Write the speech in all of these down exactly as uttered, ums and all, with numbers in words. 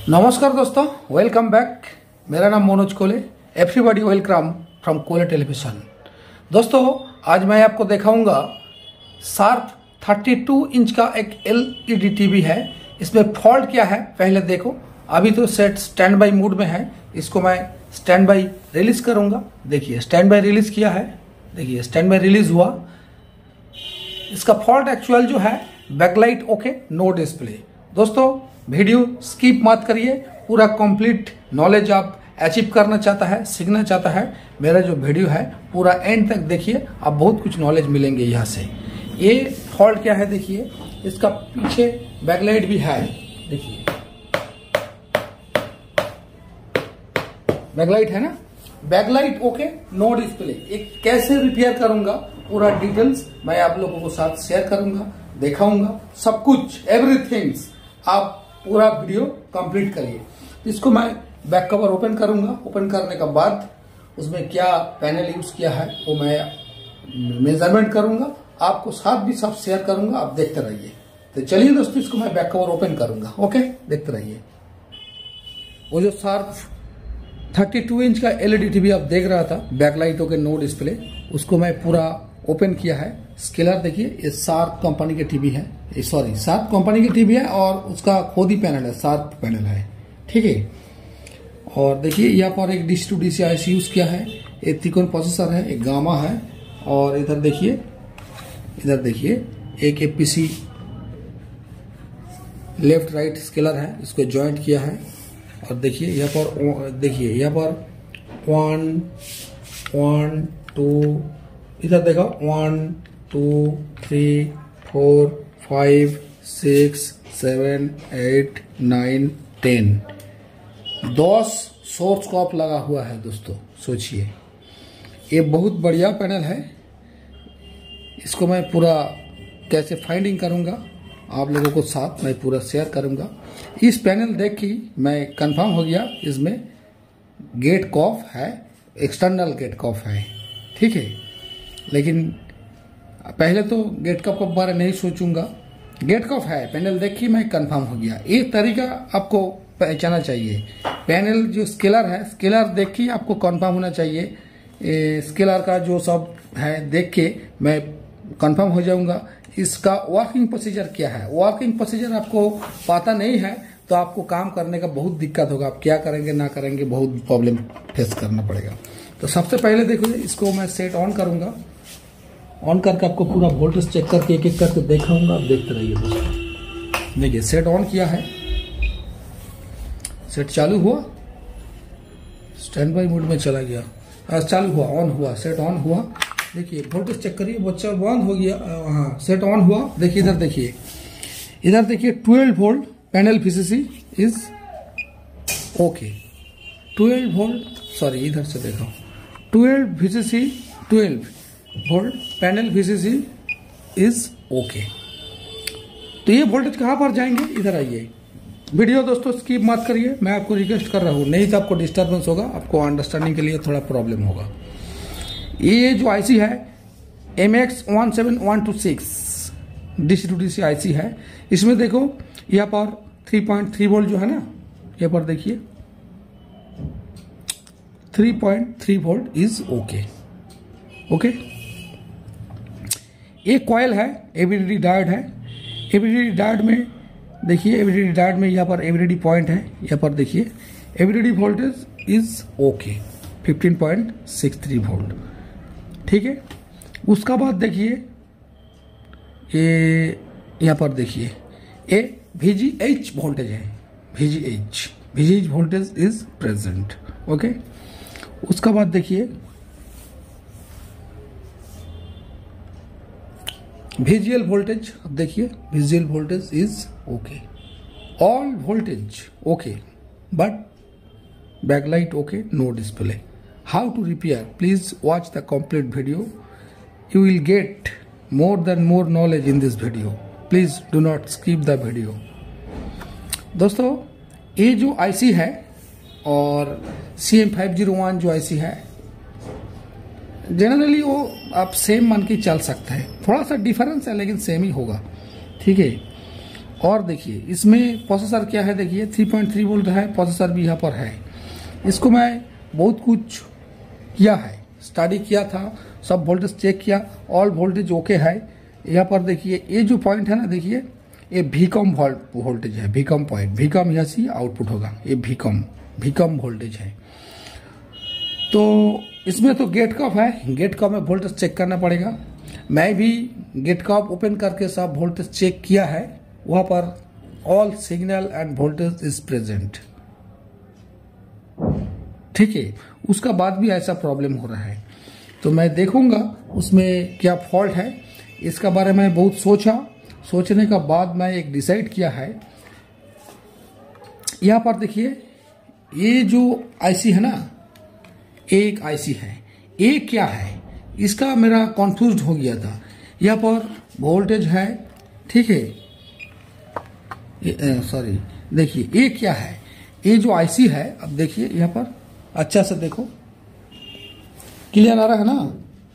नमस्कार दोस्तों, welcome back. मेरा नाम Manoj Kole. Everybody welcome from Kole television. दोस्तों, आज मैं आपको दिखाऊंगा शार्प बत्तीस इंच का एक एलईडी टीवी है। इसमें फॉल्ट क्या है पहले देखो। अभी तो सेट स्टैंड बाई मूड में है। इसको मैं स्टैंड बाई रिलीज करूंगा। देखिए स्टैंड बाई रिलीज किया है। देखिए स्टैंड बाई रिलीज हुआ। इसका फॉल्ट एक्चुअल जो है बैकलाइट ओके, नो डिस्प्ले। दोस्तों वीडियो स्किप मत करिए। पूरा कंप्लीट नॉलेज आप अचीव करना चाहता है, सीखना चाहता है, मेरा जो वीडियो है पूरा एंड तक देखिए। आप बहुत कुछ नॉलेज मिलेंगे यहाँ से। ये फॉल्ट क्या है देखिए, इसका पीछे बैकलाइट भी है। देखिए बैकलाइट है ना, बैकलाइट ओके, नो डिस्प्ले। एक कैसे रिपेयर करूंगा पूरा डिटेल्स मैं आप लोगों को साथ शेयर करूंगा, दिखाऊंगा सब कुछ, एवरीथिंग्स। आप पूरा वीडियो कंप्लीट करिए। इसको मैं बैक कवर ओपन करूंगा। ओपन करने के बाद उसमें क्या पैनल यूज किया है वो मैं मेजरमेंट करूंगा, आपको साथ भी सब शेयर करूंगा। आप देखते रहिए। तो चलिए दोस्तों, इसको मैं बैक कवर ओपन करूंगा। ओके, देखते रहिए। वो जो शार्प बत्तीस इंच का एलईडी टीवी आप देख रहा था, बैकलाइट ओके, नो डिस्प्ले, उसको मैं पूरा ओपन किया है। स्केलर देखिए, ये शार्प कंपनी के टीवी है, सॉरी शार्प कंपनी की टीवी है और उसका खुद ही पैनल है, शार्प पैनल है, ठीक है। और देखिए यहाँ पर एक DC to DC IC use किया है। एक त्रिकोण प्रोसेसर है, एक गामा है, और इधर देखिए, इधर देखिए एक एपीसी लेफ्ट राइट स्केलर है, इसको ज्वाइंट किया है। और देखिए यहाँ पर, देखिए यहाँ पर वन वन टू, इधर देखो one two three four five six seven eight nine ten, दस सोर्स कॉप लगा हुआ है। दोस्तों सोचिए, ये बहुत बढ़िया पैनल है। इसको मैं पूरा कैसे फाइंडिंग करूंगा आप लोगों को साथ मैं पूरा शेयर करूंगा। इस पैनल देख के मैं कंफर्म हो गया, इसमें गेट कॉफ है, एक्सटर्नल गेट कॉफ है, ठीक है। लेकिन पहले तो गेट कॉफ के बारे में नहीं सोचूंगा, गेट कॉफ है, पैनल देख के मैं कंफर्म हो गया। ये तरीका आपको पहचाना चाहिए। पैनल जो स्केलर है, स्केलर देख के आपको कंफर्म होना चाहिए। स्केलर का जो सब है देख के मैं कंफर्म हो जाऊंगा। इसका वर्किंग प्रोसीजर क्या है, वर्किंग प्रोसीजर आपको पता नहीं है तो आपको काम करने का बहुत दिक्कत होगा। आप क्या करेंगे ना करेंगे, बहुत प्रॉब्लम फेस करना पड़ेगा। तो सबसे पहले देखो, इसको मैं सेट ऑन करूंगा। ऑन करके आपको पूरा वोल्टेज चेक करके एक एक करके दिखाऊंगा। आप देखते रहिए दोस्तों। देखिए सेट ऑन किया है, सेट चालू हुआ, स्टैंड बाई मोड में चला गया, आज चालू हुआ, ऑन हुआ, सेट ऑन हुआ। देखिए वोल्टेज चेक करिए, बच्चा बंद हो गया। हाँ, सेट ऑन हुआ। देखिए इधर देखिए, इधर देखिए twelve volt panel VCC is okay. Twelve volt, sorry इधर से देखो, twelve VCC, twelve volt panel VCC is okay. तो ये वोल्टेज कहां पर जाएंगे, इधर आइए। वीडियो दोस्तों स्किप मत करिए, मैं आपको रिक्वेस्ट कर रहा हूं, नहीं तो आपको डिस्टर्बेंस होगा, आपको अंडरस्टैंडिंग के लिए थोड़ा प्रॉब्लम होगा। ये जो आईसी है M X one seven one two six DC to DC IC है। इसमें देखो यहाँ पर थ्री पॉइंट थ्री वोल्ट जो है ना, यहाँ पर देखिए three point three volt is okay, okay. एक कॉइल है, एवीडीडी डायोड है। एवीडीडी डायोड में देखिए, एवीडीडी डायोड में यहाँ पर एवीडीडी पॉइंट है, यहाँ पर देखिए AVDD voltage is okay, fifteen point six three volt, ठीक है। उसका बाद देखिए ये यहाँ पर देखिए ए वीजीएच वोल्टेज है, VGH VGH voltage is present, okay. उसका बाद देखिए वीजीएल वोल्टेज, अब देखिए VGL voltage is okay, all voltage okay, but backlight okay, no display. How to repair? Please watch the complete video. You will get more than more knowledge in this video. Please do not skip the video. दोस्तों ये जो IC है और C M five zero one जो IC है, generally वो आप same मान के चल सकते हैं। थोड़ा सा डिफरेंस है लेकिन सेम ही होगा, ठीक है। और देखिए इसमें प्रोसेसर क्या है, देखिए थ्री पॉइंट थ्री वोल्ट है, प्रोसेसर भी यहाँ पर है। इसको मैं बहुत कुछ किया है, स्टडी किया था, सब वोल्टेज चेक किया, ऑल वोल्टेज ओके है। यहाँ पर देखिए ये जो पॉइंट है ना, देखिए ये भीकम वोल्टेज है, भीकम पॉइंट, भीकम यहाँ से आउटपुट होगा, ये भीकम भीकम वोल्टेज है। तो इसमें तो गेट कॉप है, गेट कॉप में वोल्टेज चेक करना पड़ेगा। मैं भी गेट कॉप ओपन करके सब वोल्टेज चेक किया है, वहां पर all signal and voltage is present, ठीक है। उसका बाद भी ऐसा प्रॉब्लम हो रहा है, तो मैं देखूंगा उसमें क्या फॉल्ट है। इसका बारे में बहुत सोचा, सोचने का बाद मैं एक डिसाइड किया है। यहाँ पर देखिए ये जो आईसी है ना, एक आईसी है, ये क्या है इसका मेरा कंफ्यूज हो गया था। यहाँ पर वोल्टेज है, ठीक है, सॉरी देखिए ये क्या है, ये जो आईसी है, अब देखिए यहाँ पर अच्छा से देखो, क्लियर आ रहा है ना,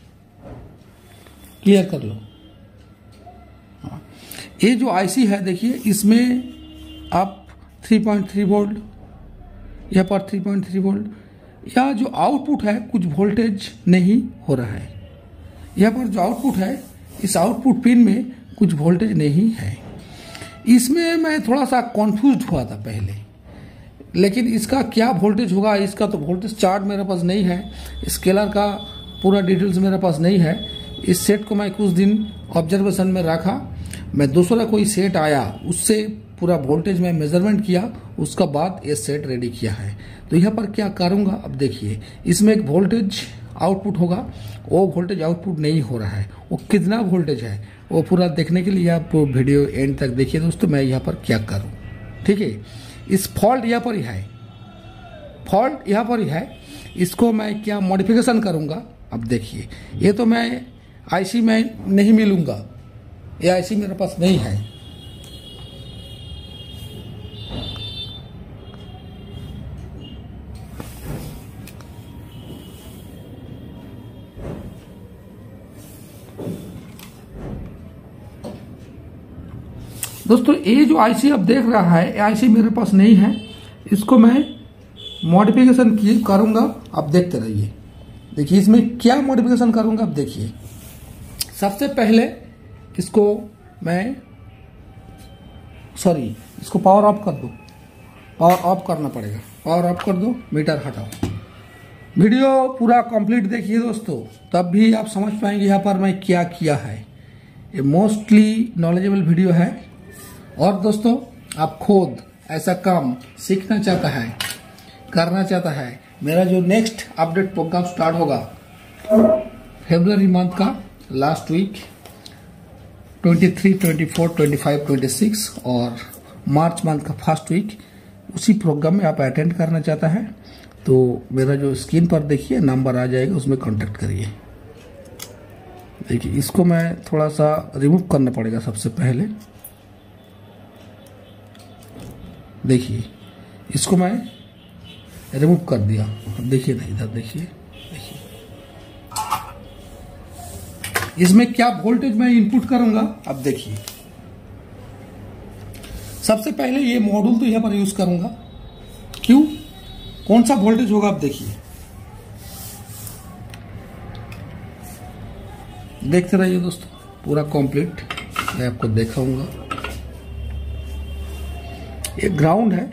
क्लियर कर लो। हाँ, ये जो आईसी है देखिए इसमें आप थ्री पॉइंट थ्री वोल्ट, यहाँ पर थ्री पॉइंट थ्री वोल्ट, या जो आउटपुट है कुछ वोल्टेज नहीं हो रहा है। यहाँ पर जो आउटपुट है, इस आउटपुट पिन में कुछ वोल्टेज नहीं है। इसमें मैं थोड़ा सा कंफ्यूज हुआ था पहले, लेकिन इसका क्या वोल्टेज होगा, इसका तो वोल्टेज चार्ट मेरे पास नहीं है, स्केलर का पूरा डिटेल्स मेरे पास नहीं है। इस सेट को मैं कुछ दिन ऑब्जर्वेशन में रखा, मैं दूसरा कोई सेट आया उससे पूरा वोल्टेज में मेजरमेंट किया, उसका बाद ये सेट रेडी किया है। तो यहाँ पर क्या करूँगा, अब देखिए इसमें एक वोल्टेज आउटपुट होगा, वो वोल्टेज आउटपुट नहीं हो रहा है, वो कितना वोल्टेज है वो पूरा देखने के लिए आप वीडियो एंड तक देखिए दोस्तों, मैं यहाँ पर क्या करूँ, ठीक है। इस फॉल्ट यहाँ पर ही है, फॉल्ट यहाँ पर ही है, इसको मैं क्या मॉडिफिकेशन करूँगा। अब देखिए ये तो मैं आईसी में नहीं मिलूँगा, ये आईसी मेरे पास नहीं है। दोस्तों ये जो आईसी आप देख रहा है, ये आईसी मेरे पास नहीं है, इसको मैं मॉडिफिकेशन की करूंगा, आप देखते रहिए। देखिए इसमें क्या मॉडिफिकेशन करूंगा, आप देखिए। सबसे पहले इसको मैं सॉरी इसको पावर ऑफ कर दो, पावर ऑफ करना पड़ेगा, पावर ऑफ कर दो, मीटर हटाओ। वीडियो पूरा कंप्लीट देखिए दोस्तों, तब भी आप समझ पाएंगे यहाँ पर मैं क्या किया है। ये मोस्टली नॉलेजेबल वीडियो है, और दोस्तों आप खुद ऐसा काम सीखना चाहता है, करना चाहता है, मेरा जो नेक्स्ट अपडेट प्रोग्राम स्टार्ट होगा फरवरी मंथ का लास्ट वीक तेईस, चौबीस, पच्चीस, छब्बीस और मार्च मंथ का फर्स्ट वीक, उसी प्रोग्राम में आप अटेंड करना चाहता है तो मेरा जो स्क्रीन पर देखिए नंबर आ जाएगा, उसमें कांटेक्ट करिए। देखिए इसको मैं थोड़ा सा रिमूव करना पड़ेगा सबसे पहले। देखिए इसको मैं रिमूव कर दिया, देखिए ना इधर देखिए, देखिए इसमें क्या वोल्टेज मैं इनपुट करूंगा। अब देखिए सबसे पहले ये मॉड्यूल तो यहां पर यूज करूंगा, क्यों, कौन सा वोल्टेज होगा। अब देखिए देखते रहिए दोस्तों, पूरा कंप्लीट मैं आपको दिखाऊंगा। ये ग्राउंड है,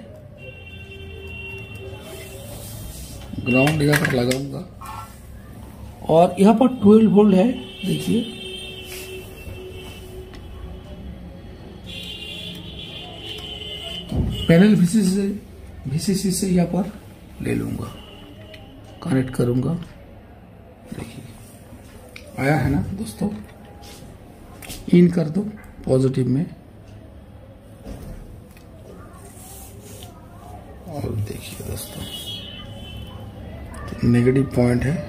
ग्राउंड यहाँ पर लगाऊंगा, और यहाँ पर ट्वेल्व वोल्ट है। देखिए पैनल वीसीसी से वीसीसी से यहाँ पर ले लूंगा, कनेक्ट करूंगा। देखिए आया है ना दोस्तों, इन कर दो पॉजिटिव में, और देखिए दोस्तों नेगेटिव पॉइंट है।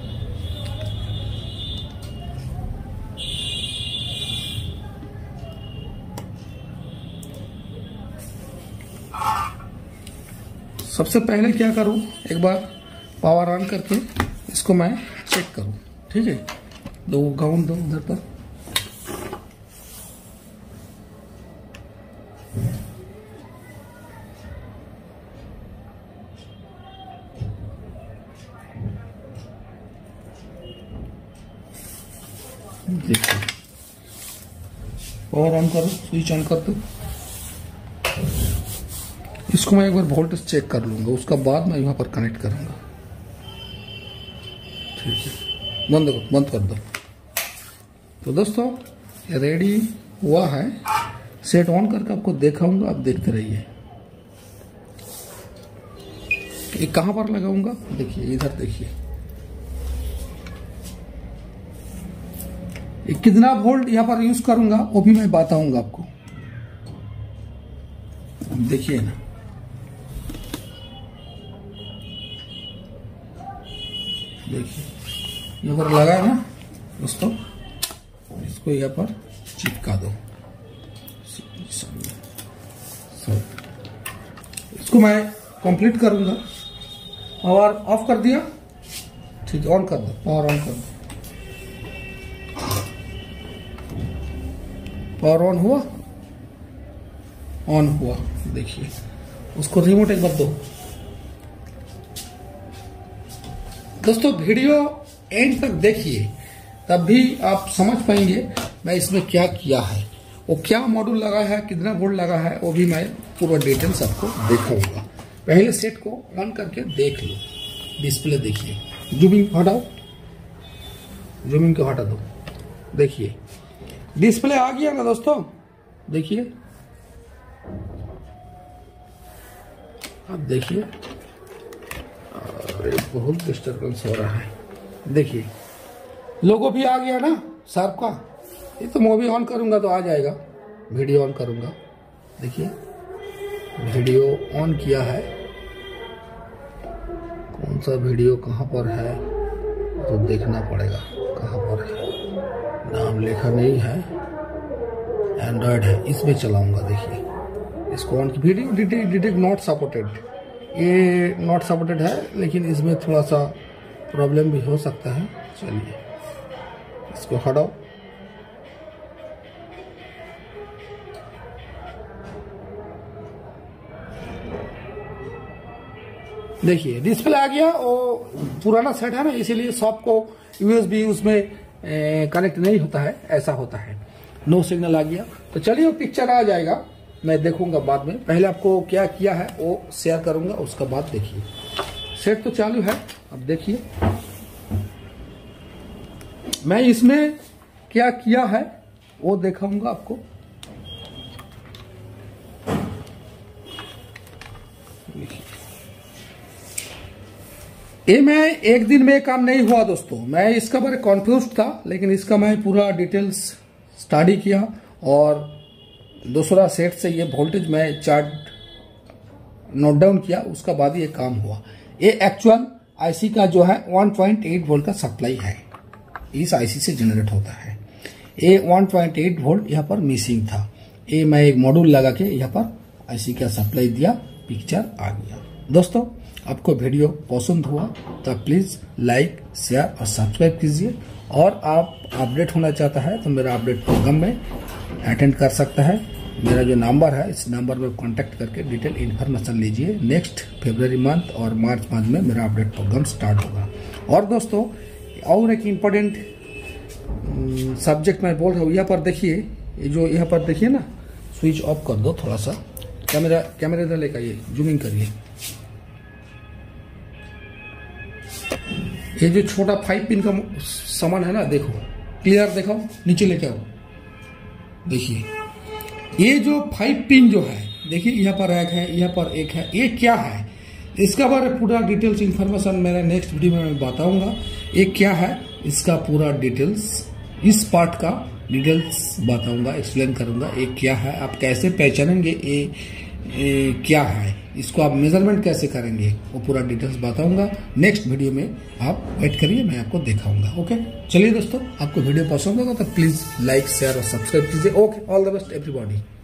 सबसे पहले क्या करूं, एक बार पावर ऑन करके इसको मैं चेक करूं, ठीक है। दो गाउन दो उधर पर, देखिए पावर ऑन करो, स्विच ऑन कर दो। इसको मैं एक बार वोल्टेज चेक कर लूंगा, उसका बाद मैं यहाँ पर कनेक्ट करूंगा। ठीक है, बंद करो, बंद कर दो। तो दोस्तों ये रेडी हुआ है, सेट ऑन करके आपको दिखाऊंगा, आप देखते रहिए। ये कहां पर लगाऊंगा, देखिए इधर देखिए, ये कितना वोल्ट यहां पर यूज करूंगा वो भी मैं बताऊंगा आपको। देखिए ना, देखिए यहाँ पर लगा है ना दोस्तों, इसको यहाँ पर चिपका दो। इसको मैं कंप्लीट करूंगा। पावर ऑफ कर दिया, ठीक, ऑन कर दो, पावर ऑन कर दो। पावर ऑन हुआ, ऑन हुआ। देखिए उसको रिमोट एक बार दो। दोस्तों वीडियो एंड तक देखिए, तब भी आप समझ पाएंगे मैं इसमें क्या किया है, वो क्या मॉड्यूल लगा है, कितना वोल्ट लगा है, वो भी मैं पूरा डिटेल्स आपको दिखाऊंगा। पहले सेट को ऑन करके देख लो। डिस्प्ले देखिए, जूमिंग हटाओ, जूमिंग को हटा दो। देखिए डिस्प्ले आ गया ना दोस्तों, देखिए आप देखिए, अरे बहुत डिस्टर्बेंस हो रहा है। देखिए लोगो भी आ गया ना शार्प का। ये तो मूवी ऑन करूंगा तो आ जाएगा, वीडियो ऑन करूंगा। देखिए वीडियो ऑन किया है, कौन सा वीडियो कहां पर है तो देखना पड़ेगा, कहां पर है, नाम लिखा नहीं है, एंड्रॉयड है, इसमें चलाऊंगा। देखिए इसको on, video detect not supported, ये नॉट सपोर्टेड है, लेकिन इसमें थोड़ा सा प्रॉब्लम भी हो सकता है। चलिए इसको हटाओ। देखिए डिस्प्ले आ गया, वो पुराना सेट है ना, इसीलिए सॉफ्ट को यूएसबी उसमें कनेक्ट नहीं होता है, ऐसा होता है। नो सिग्नल आ गया, तो चलिए वो पिक्चर आ जाएगा, मैं देखूंगा बाद में। पहले आपको क्या किया है वो शेयर करूंगा, उसका बाद देखिए। सेट तो चालू है, अब देखिए मैं इसमें क्या किया है वो दिखाऊंगा आपको। ये मैं एक दिन में काम नहीं हुआ दोस्तों, मैं इसका बारे कॉन्फ्यूज था, लेकिन इसका मैं पूरा डिटेल्स स्टडी किया और दूसरा सेट से ये वोल्टेज मैं चार्ट नोट डाउन किया, उसका बाद ये काम हुआ। ये एक्चुअल आईसी का जो है वन पॉइंट एट वोल्ट का सप्लाई है, इस आईसी से जनरेट होता है। ये वन पॉइंट एट वोल्ट यहाँ पर मिसिंग था, ये मैं एक मॉड्यूल लगा के यहाँ पर आईसी का सप्लाई दिया, पिक्चर आ गया। दोस्तों आपको वीडियो पसंद हुआ तो प्लीज लाइक, शेयर और सब्सक्राइब कीजिए, और आप अपडेट होना चाहता है तो मेरा अपडेट प्रोग्राम में अटेंड कर सकता है। मेरा जो नंबर है इस नंबर पर कांटेक्ट करके डिटेल इन्फॉर्मेशन लीजिए। नेक्स्ट फरवरी मंथ और मार्च मंथ में मेरा अपडेट प्रोग्राम स्टार्ट होगा। और दोस्तों और एक इम्पोर्टेंट सब्जेक्ट मैं बोल रहा हूँ, यहाँ पर देखिए, ये जो यहाँ पर देखिए ना, स्विच ऑफ कर दो थोड़ा सा, कैमरा कैमरे इधर लेकर आइए, जूमिंग करिए। ये जो छोटा फाइव पिन का सामान है ना, देखो क्लियर, देखो नीचे लेके आओ। देखिए ये जो फाइव पिन जो है, देखिए यहाँ पर एक है, यहाँ पर एक है, ये क्या है, इसका बारे पूरा डिटेल्स इन्फॉर्मेशन मेरा नेक्स्ट वीडियो में मैं बताऊंगा। ये क्या है इसका पूरा डिटेल्स, इस पार्ट का डिटेल्स बताऊंगा, एक्सप्लेन करूंगा। ये क्या है, आप कैसे पहचानेंगे ये, ये क्या है, इसको आप मेजरमेंट कैसे करेंगे, वो पूरा डिटेल्स बताऊंगा। नेक्स्ट वीडियो में आप वेट करिए, मैं आपको दिखाऊंगा। ओके चलिए दोस्तों, आपको वीडियो पसंद होगा तो प्लीज लाइक, शेयर और सब्सक्राइब कीजिए। Okay, all the best everybody.